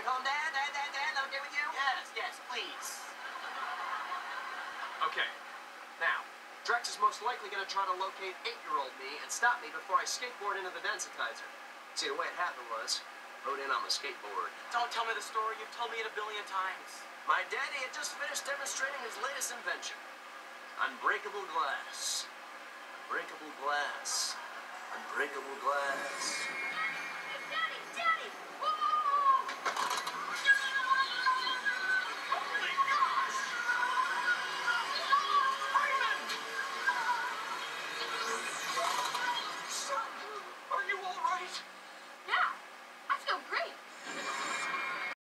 gonna call him Dad? Dad, that okay with you? Yes, please. Okay. Now, Drex is most likely gonna try to locate 8-year-old me and stop me before I skateboard into the densitizer. See, the way it happened was, rode in on my skateboard. Don't tell me the story. You've told me it 1,000,000,000 times. My daddy had just finished demonstrating his latest invention. Unbreakable glass. Unbreakable glass. Unbreakable glass. Daddy!